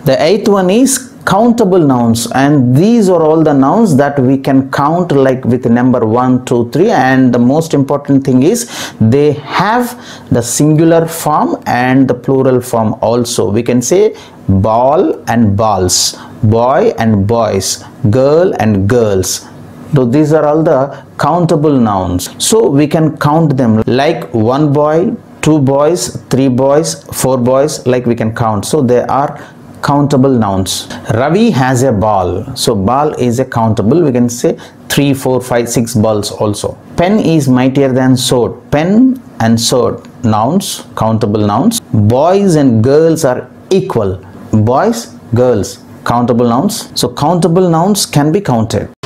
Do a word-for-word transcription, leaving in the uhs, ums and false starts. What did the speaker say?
The eighth one is countable nouns, and these are all the nouns that we can count like with number one, two, three, and the most important thing is they have the singular form and the plural form also. We can say ball and balls, boy and boys, girl and girls. So these are all the countable nouns. So we can count them like one boy, two boys, three boys, four boys, like we can count. So they are countable nouns. Ravi has a ball. So ball is a countable. We can say three, four, five, six balls also. Pen is mightier than sword. Pen and sword, nouns, countable nouns. Boys and girls are equal. Boys, girls, countable nouns. So countable nouns can be counted.